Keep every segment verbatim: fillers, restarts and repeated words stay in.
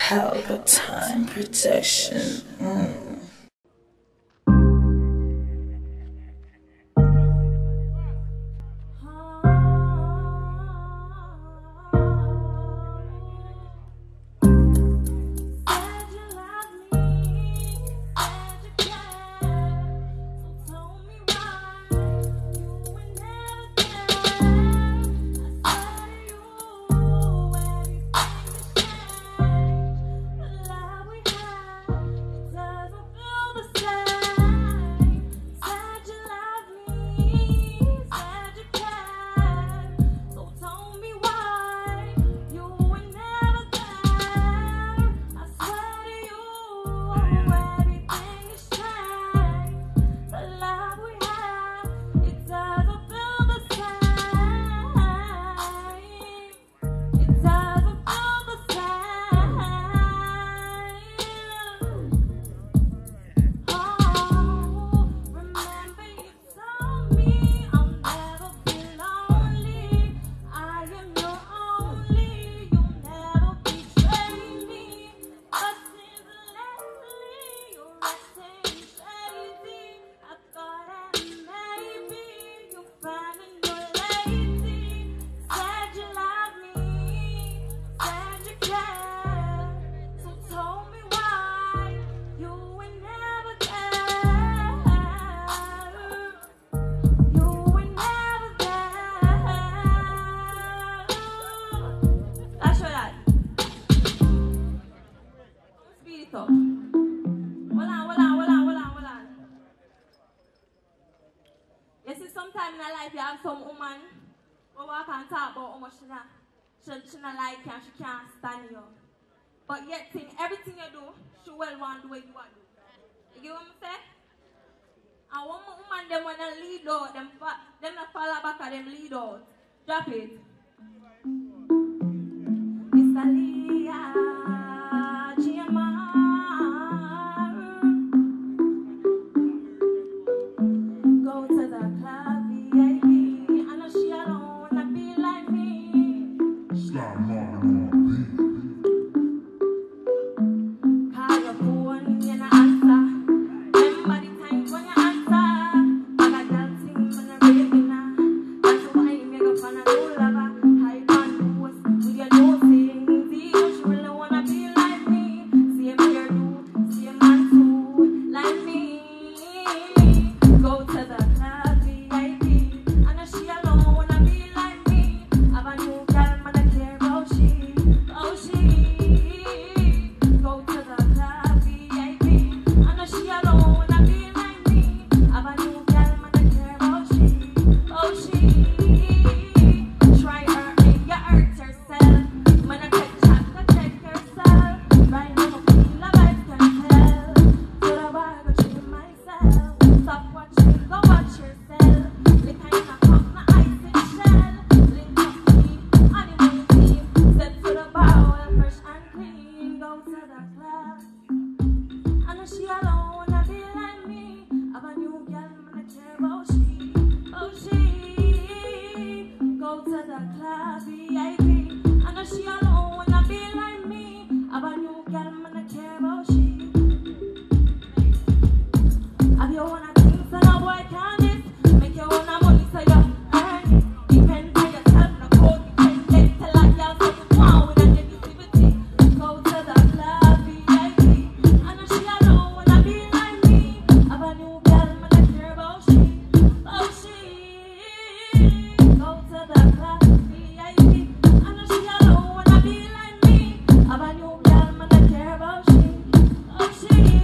Palpatine protection. Mm. She, she not like you and she can't stand you. But yet, thing, everything you do, she well want the way you want to do. You get what I'm saying? And one woman, them wanna lead out, them, them not follow back at them lead out. Drop it. It's Alia, G M R. Go to the club, V I P. I know she alone wanna be like me. Stop marking on beat. Call your phone, you no answer. Remember the times when you answer. I got that thing when I'm ready now. That's why you make up on a new lover. Hype on the post with your nose things. You really wanna be like me. See him here do, see a man too, like me. Go to the club, V I P. I know she alone wanna be like me. Have a new girl, man, I care about she, oh she. Go to the club, V I P. I know she alone wanna be like me. Have a new girl, man, I care about she, oh she. Try her and you hurt yourself. Man, I take chat, go check yourself. Right now, I feel a vibe can tell. To the bar, go treat myself. Stop watching, go watch yourself. Lick in a cup, my ice in shell. Link up me, animal team. Step to the bar, well fresh and clean. Go to the club. I know she alone wanna be like me. Have a new girl, man, I care about she, oh she. Go to the club, V I P. I know she alone wanna be like me. Have a new girl, man, I care about she. Have you wanna think so no boy can it? Make your own money so you earn it. Depend on yourself, no code dependent. Tell a girl so you want with a negativity. Go to the club, V I P. I know she alone wanna be like me. Have a new girl, man, I care about she, oh she. Go to the club, V I P. I know she alone wanna be like me. Have a new girl, man, I care about she, oh she.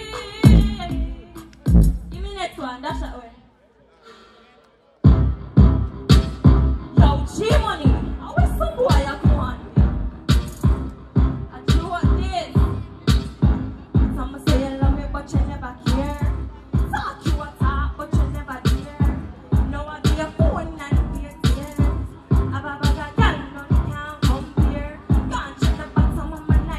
Give me next one, dash that way. Yo, G Money, I wish some boy have one. I do what this. Some say you love me, but you never care. Talk you a talk, but you never care. Now I give you phone and pay tears. Have a bag of girl, none can compare. Can't check the bottom of my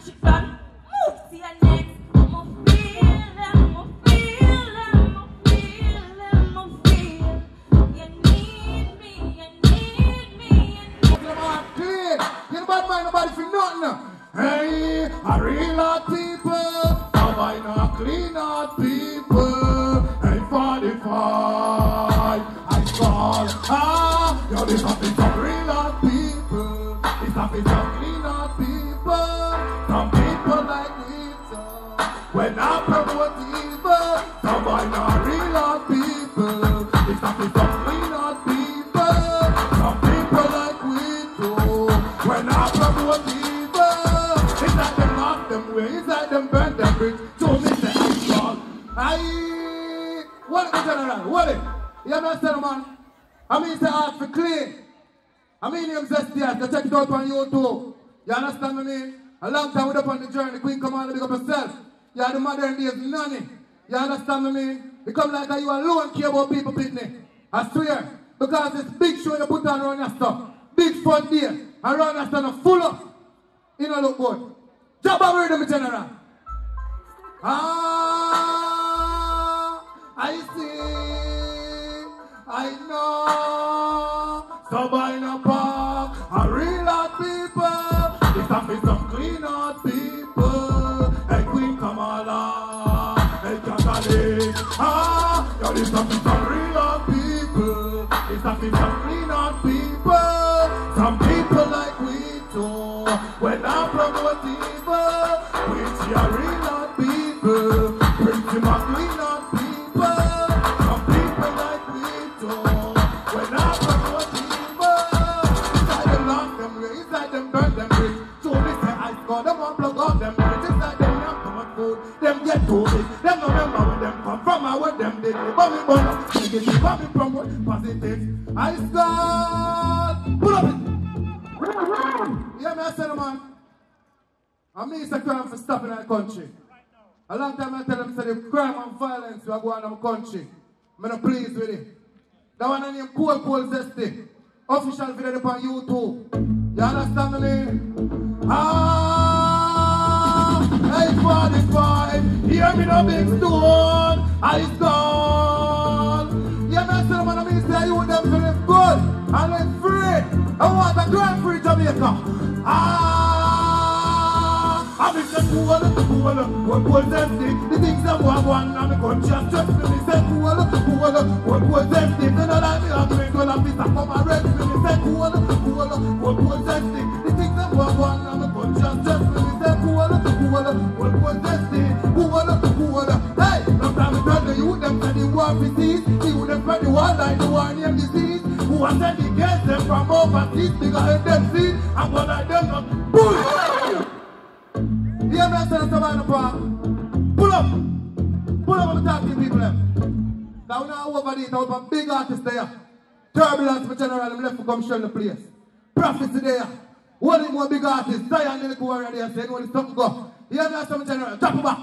she from. Move to your next. I'ma feel them, I'ma feel them, I'ma feel them, I'ma feel. You need me, you need me, you need me. Clean. You know bad mind nobody for nothing. Hey, I real hot people. Now I know clean hot people. Hey, forty-five. I call. Ah, yo, this have been some real hot people. This have been some clean hot people. Some people like we so. When I promote evil, some I know real hot people. This have been some clean hot people. Some people like we do. When I promote evil, it's like them lock them way, it's like them burn them bridge. So me say I call. Aye, what is it, General? What is it? You understand, man? I mean, say art for clean. I mean, you exist there, to check it out on YouTube. You understand what I mean? A long time with up on the journey, Queen Commander, big up yourself. You are the modern days nanny. You understand what I mean? It come like that you alone care about people, Pitney. I swear. Because it's big show you put on around your stuff. Big fun day. Around your stuff full up. You know look good. Jump over with them, General. Ah, I see. I know. Somebody in a park. A real hot people. This stuff is some clean hot people. Hey, Queen Kamala. Hey, Catholic. Ah, yo, this stuff is some real hot people. This stuff is some clean hot people. Some people like we do. When I promote evil, which are real hot people. Pretty much clean hot people. Some people like we do. When I promote evil, inside them lock them way, inside them burn them bridge. So they say I score them and plug out them bridge. Inside them not too much food. Them get too big. Them no remember where them come from and where them did. But me burn up, negative, but me promote positive. I score. Pull up it. Yeah, me I said, man. I mean, it's a crime for stopping our country. A long time I tell them, say the crime and violence we are going on in our country. I'm not pleased with it. That one named Cool Cool Zesty. Official video on YouTube. You understand me? Ah, eight forty-five. Hear me no big stone. I gone. You understand, man? I mean, say you them feeling good. And it's free. I want a grand free Jamaica. Ah. I'm in the cool, cool, what was empty? The things that were one, I'm a conscious, just me, me say cool, cool, what was empty? Then I like me, I'm going to have this, I come and rest me, me say cool, cool, what was empty? The things that were one, I'm a conscious, just me, me say cool, cool, what was empty? Cool, cool, hey, sometimes I tell the youth, them say the war disease, the youth, them spread the war like the war name disease, who are sending against them from overseas, because them see, I'm going to like them not, bull! Yeah, man, I the park. Pull up. Pull up and talk to people. Now, we now over there, now, a big artist there. Turbulence for General, I'm left to come show the place. Prophecy there. One of more big artists, Zion, the little warrior there, saying, well, something go. Yeah, man, some General, drop it back.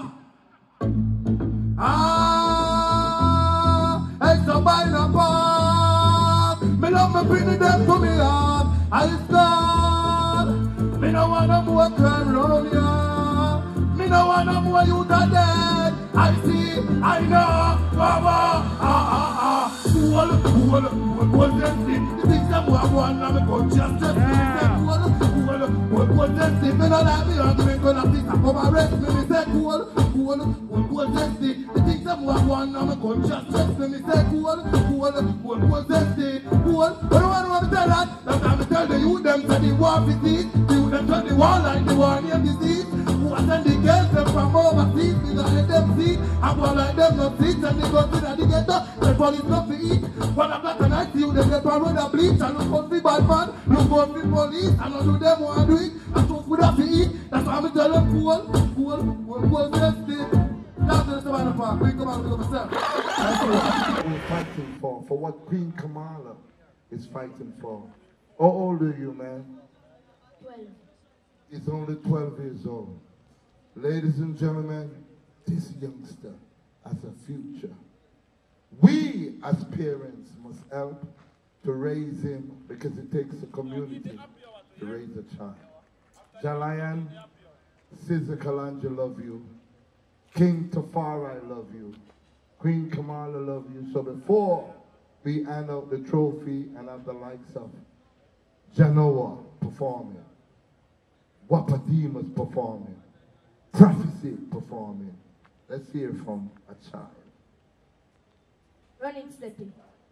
Ah, hey, somebody in the park. Me love me bringing them to me heart. I start. Me no want no more crime round here. Me no want no more youth are dead. I see, I know, Baba, ah, ah, ah. Cool, cool, cool, cool, testing. The things that were one, I'm a conscious, just cool, cool, cool, cool, testing. Me no like me argument, when I think I come and rest me, me say cool, cool, cool, cool, testing. The things that were one, I'm a conscious, just me, me say cool, cool, cool, cool, testing. Cool, but I want to tell that, that I'm tell the youth, them say the war disease, the youth, them tell the war like the war name disease. Who attend the girls them from overseas, because let them see, I'm one like them not see, and they go to the ghetto, the police not to eat. When I'm black and I see you, they get one with a bleach, and look for the bad man, look for the police, and I do them want to do it, and so food have to eat. That's why I'm telling them, cool, cool, cool, cool, testing. That's the Savannah Park. Queen Kamala, look yourself. That's what we're fighting for, for what Queen Kamala is fighting for. How old are you, man? twelve. He's only twelve years old. Ladies and gentlemen, this youngster has a future. We as parents must help to raise him, because it takes a community to raise a child. Jalayan, Caesar Kalanja love you. King Tafari love you. Queen Kamala love you. So before we hand out the trophy and have the likes of Janoa performing, Wapademas performing, Prophecy performing, let's hear from a child. Running Slippy.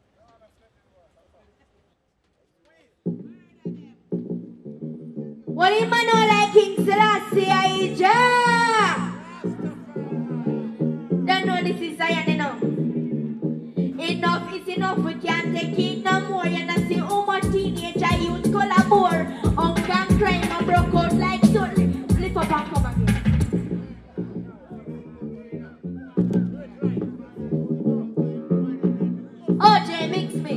What do you man know like King Selassie Aija? Don't know this is Zion enough. Enough is enough, we can't take it no more. You know see how much teenager youth collaborate. Hunger and crime and broke out like so. Flip up and come again. O J mix me.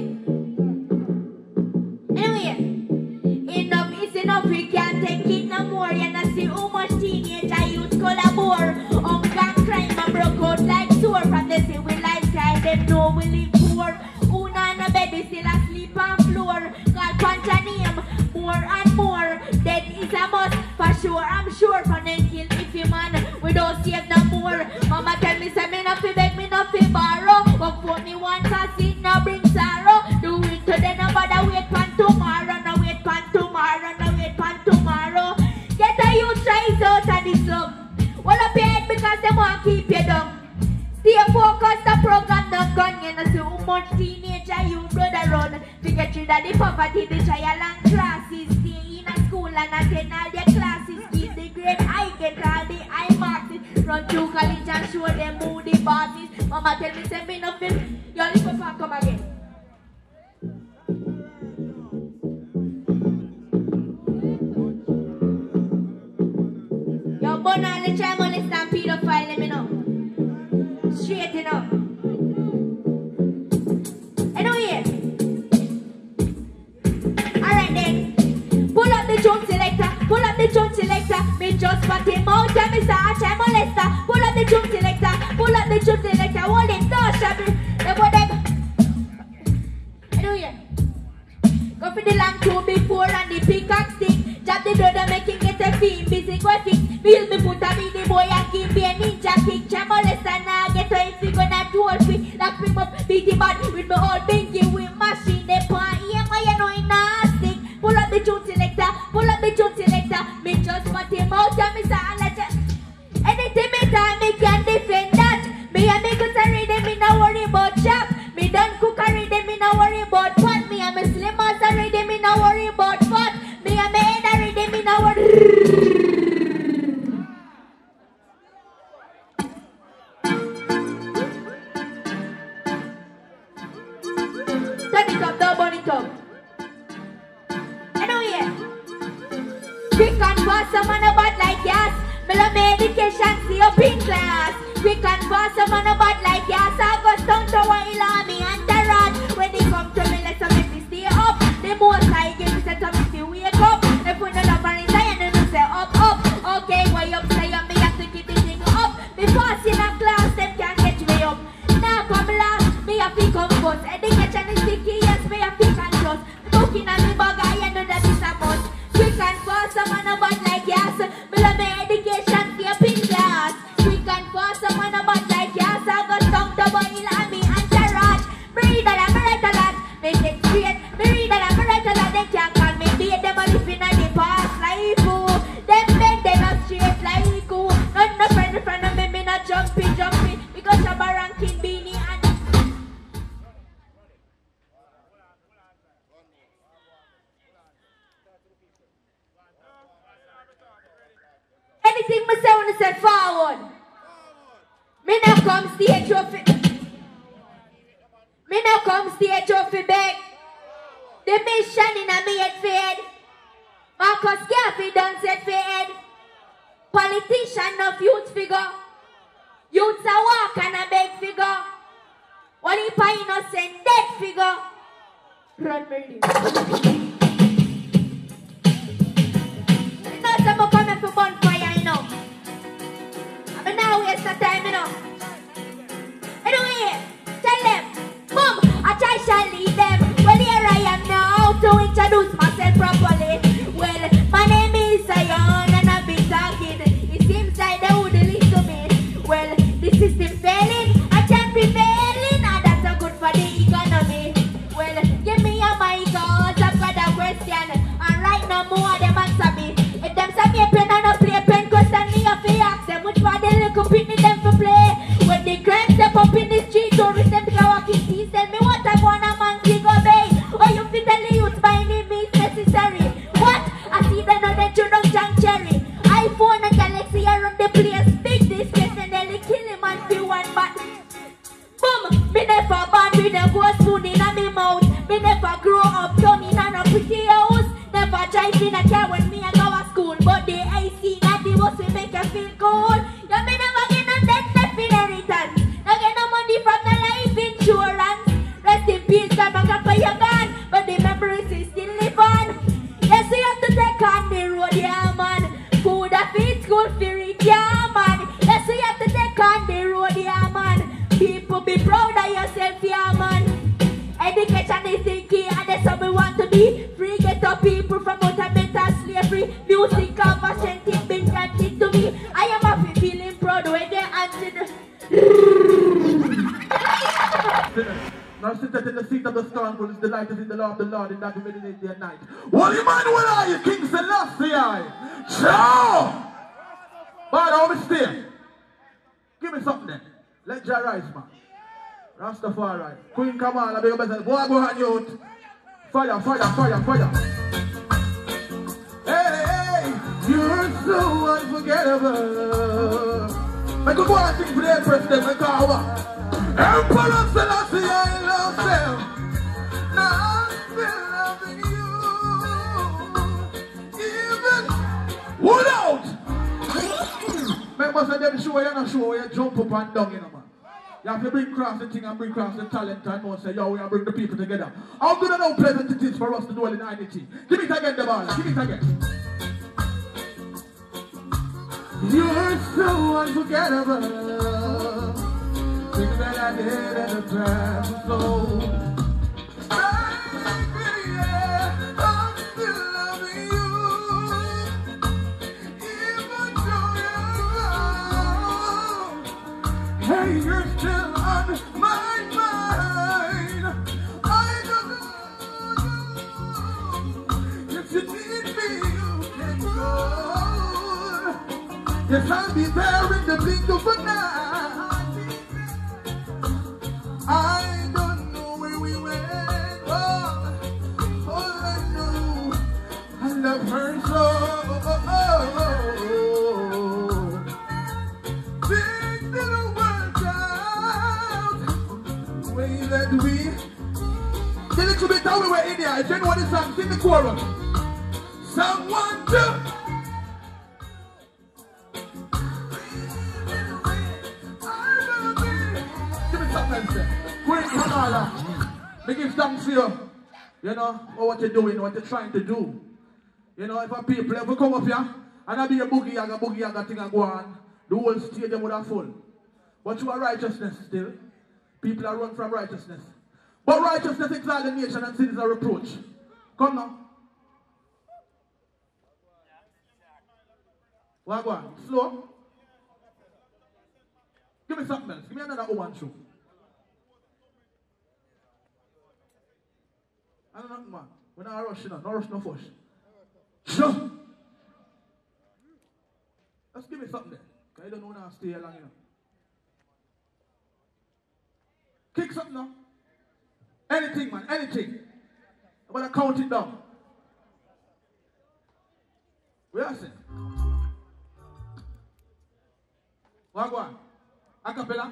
Anyway, enough is enough, we can't take it no more. You know see how much teenager youth collaborate. Hunger and crime and broke out like sore. From the say we lifestyle, them know we live poor. Who not on a bed, we still asleep on floor. God punch a name, more and more. Dead is a must, for sure, I'm sure. For them kill if you man, we don't save no more. Mama tell me, say me not fi beg, me not fi borrow. But for me once I see, no bring sorrow. Do it today, no bother wait for tomorrow. No wait for tomorrow, no wait for tomorrow. Get a youth tries out of the slum. Well up your head because they want to keep you down. Stay focused, the program not gone. You know see how much teenager you brother run. To get rid of the poverty, the trial and classes. Stay in a school and attend all their classes. Keep the grade high, get all the high marks. Run through college and show them who the boss is. Mama tell me, say me nothing. You live up and come again. Yo, Bona, let's try molest and pedophile, let me know. Straight enough. Anyway. Alright then. Pull up the drum selector. Pull up the drum selector. Me just put him out and me start try molester. Pull up the drum selector. Pull up the drum selector. Hold him down, shabby. The boy them. Anyway. Go for the long two before and the peacock stick. Jab the brother making it a feel. Busy go fix. Feel me put a be the boy and give me a ninja kick. Try molester now. Get to if you gonna do all free. Lock him up. Beat him bad with my old bingy. We machine the pan. Yeah, my you know in a stick. Pull up the tune selector. Pull up the tune selector. Me just put him out and me start let it. Anything me time me can defend that. Me and me good read them. Me no worry about chop. Me done cook read them. Me no worry about pot. Me and me slim as read them. Me no worry about fat. Me and me head read them. Me no worry. Turn it up, don't burn it up. Anyway, quick and fast, some man a bad like gas. Me love medication, see up in class. Quick and fast, some man a bad like gas. I go down to while on me and the rod. When they come to me, let some make me stay up. The most I give me set up if you wake up. If we not up and inside, and then say up, up. Okay, why up, say up, me have to keep the thing up. Me fast in a class, them can't catch me up. Now come last, me have to come first. Education is sticky, yes, me have to control. Looking at me bag, I know that is a must. Quick and fast, some man a bad like gas. Me love me education, stay up in class. Quick and fast, some man a bad like gas. I got tongue to boil on me and the rod. Me read a lot, me write a lot. Me take straight. Me read a lot, me write a lot. They can't call me date. Them a living in the past like who. Them men, they not straight like who. Not no friend in front of me, me not jumpy, jumpy. Because I'm a ranking beanie and anything me say when I say forward. Me now come stage of it. Me now come stage of it beg. The mission in a me head fed. Marcus Garvey done set fed. Politician of youth figure. Youths a walk and a beg figure. What if I innocent dead figure? Run me live. You know some are coming for bonfire, you know. I'm now waste the time, you know. Anyway, tell them, Mom, I try shall lead them. Well, here I am now to introduce myself properly. Well, my name is Zion and I've been talking. It's pitney them for play. When the crime step up in the street, tourists them go walking peace. Tell me what I want a man to go bay. Or you fit tell the youth by any means necessary. What? I see them on the tune of John Cherry. iPhone and Galaxy around the place. Big this case and they'll kill him and be one but boom! Me never born with a ghost spoon in a me mouth. Me never grow up down in a pretty house. Never drive in a car when me a go to school. But the I C that the bus will make you feel cool. You me never get no debt left inheritance. No get no money from the life insurance. Rest in peace, God, my grandpa you're gone. But the memories is still live on. Yes, we have to take on the road, yeah man. Food a feed, school feed, yeah man. Yes, we have to take on the road, yeah man. People be proud of yourself, yeah man. Education is the key and that's how we want to be. Free get up people from out of mental slavery. Music conversation thing been granted to me. I am happy feeling proud when they answer. Now sit at the seat of the scornful is the light is in the law of the Lord and that illuminate day and night. Well, Emmanuel, are you King Selassie? Ciao! But how me stay? Give me something then. Let Jah rise, man. Rastafari. Queen Kamala, big up yourself. Boy, go on, youth. Fire, fire, fire, fire. Hey, hey, you're so unforgettable. I could go and sing for the Empress then, like our Emperor Selassie, I love them. Now I'm still loving you. Even without. Members of them show you not show you jump up and down, you know, man. You have to bring across the thing and bring across the talent and know say, yo, we have to bring the people together. How good and how pleasant it is for us to dwell in unity. Give it again, the ball. Give it again. You're so unforgettable. Think that I did at the time, so baby, yeah, I'm still loving you. Even though you're wrong, hey, you're still on my mind. I don't know if you need me, you can go. Yes, I'll be there in the blink of an eye. I don't know where we went, oh, all I know, I love her so, oh, oh, oh. Things didn't work out, the way that we, the little bit how we were in here, if you know the song, sing the chorus. Someone to Queen Kamala, me give thanks to you. You know, for what you're doing, what you're trying to do. You know, if a people ever come up here, and I be a boogie yaga, boogie yaga thing and go on, the whole stadium would have full. But you are righteousness still. People are run from righteousness. But righteousness exalt the nation and sin is a reproach. Come now. What go on? Slow. Give me something else. Give me another one shoe. I don't know, man. We're not rushing, no rush, no fush. Sure. Let's give me something there. Because I don't know when I'll stay here long enough. Kick something now. Anything, man, anything. I'm going to count it down. Where are you? What go on? Acapella?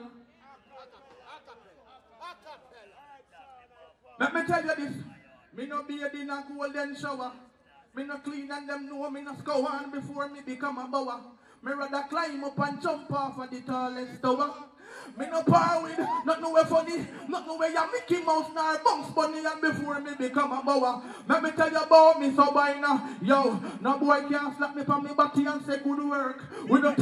Let me tell you this. Me no be in a golden shower. Me no clean and them know me no scour on before me become a bower. Me rather climb up and jump off of the tallest tower. Me no power with, not nowhere funny, not nowhere ya Mickey Mouse nor Bugs Bunny and before me become a bower. Let me tell you about me so by now. Yo, no boy can't slap me from me body and say good work. We don't.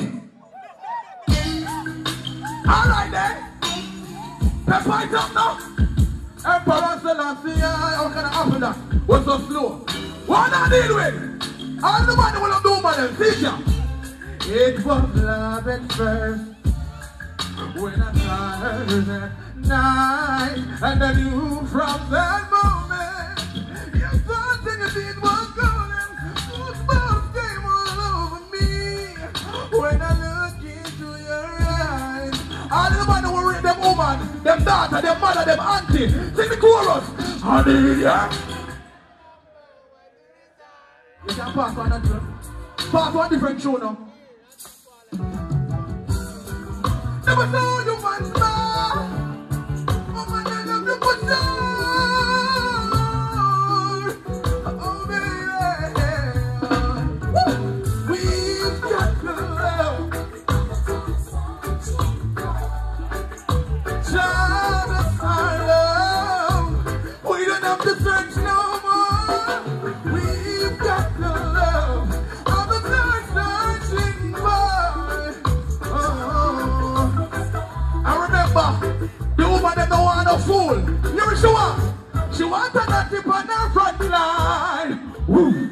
Alright then. Let's fight up now. Emperor Selassie, how can I happen that? What's so slow? What I deal with? All the money will do by them, see ya? It was love at first. When I saw her that night, and I knew from that moment, you thought that you did was golden. Goosebumps came all over me. When I look into your eyes, woman, them daughter, them mother, them auntie. Sing the chorus. Honey, yeah. You can pass one and two. Pass one different show now. Never know you man star. Oh man, I love you for sure. Oh baby, we've got to love. Child of our love. We don't have to search no more. We've got to love. I'm a searching boy. Oh. I remember the woman that don't want no fool. You know she want? She want a nutty on her front line. Woo.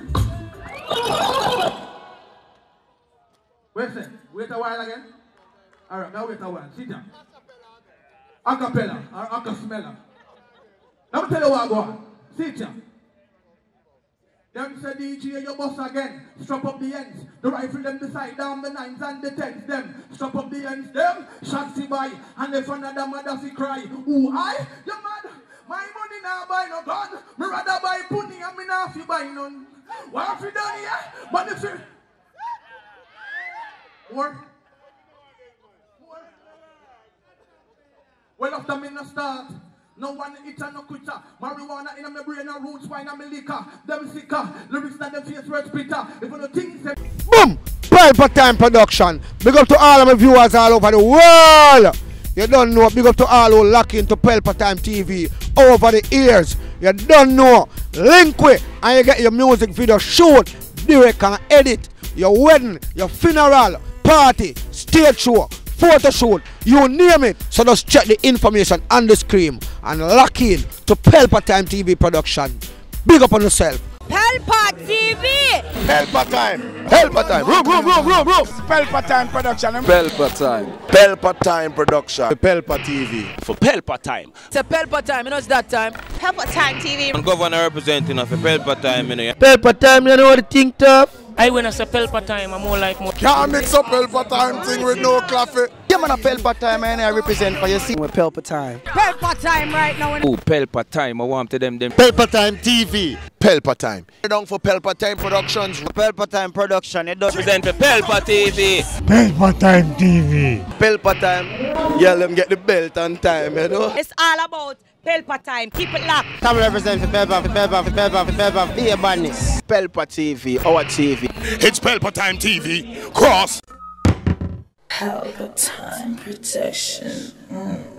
Wait a second. Wait a while again. Alright, now wait a while. Sit down. Acapella or acasmella. Let me tell you what I go on. Sit down. Them say D J you bust again. Strap up the ends. The rifle them beside down the nines and the tens them. Strap up the ends them. Shots by and if another mother fi cry. Ooh I? You mad? My money now buy no gun. Me rather buy punny and me now fi buy none. What have you done here? But if you what? Well after me no start. No one eat and no quitter. Marijuana in my brain and roots wine and me liquor. Them sicker. Lyrics that them face words bitter. If you no think say boom! Pelpa Time production. Big up to all of my viewers all over the world. You don't know. Big up to all who lock into Pelpa Time T V over the years. You don't know. Link with and you get your music video shoot, direct and edit. Your wedding, your funeral, party, stage show, photo shoot, you name it. So just check the information on the screen and lock in to Pelpa Time T V production. Big up on yourself. Pelpa T V! Pelpa Time. Pelpa Time. Room, room, room, room, room. Pelpa Time production. Pelpa Time. Pelpa Time production. Pelpa T V. For Pelpa Time. It's a Pelpa Time, you know it's that time. Pelpa Time T V. I'm governor representing of Pelpa Time, you know. Pelpa Time, you know what I think tough? I when I say Pelpa Time, I'm more like more. Can't mix up Pelpa Time thing with no coffee. Yeah, man, a Pelpa Time, and I represent for you. See, We're Pelpa Time. Pelpa Time right now. Oh, Pelpa Time, I want to them them. Pelpa Time T V. Pelpa Time. Down for Pelpa Time Productions. Pelpa Time production. It does Represent for Pelpa T V. Pelpa Time T V. Pelpa Time. Yeah, let them get the belt on time, you know. It's all about Pelpa Time. Keep it locked. Come represent for Pelpa, for Pelpa, for Pelpa, for Pelpa, for the badness. Pelpa T V, our T V. It's Pelpa Time T V. Cross. Pelpa Time protection. Mm.